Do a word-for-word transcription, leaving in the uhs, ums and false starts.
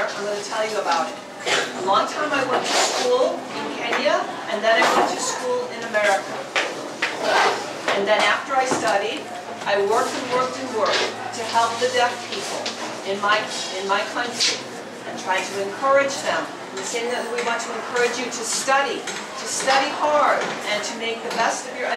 manner, I'm going to tell you about it. A long time I went to school in Kenya, and then I went to school in America. And then after I studied, I worked and worked and worked to help the deaf people in my, in my country and tried to encourage them. In the same that we want to encourage you to study, to study hard, and to make the best of your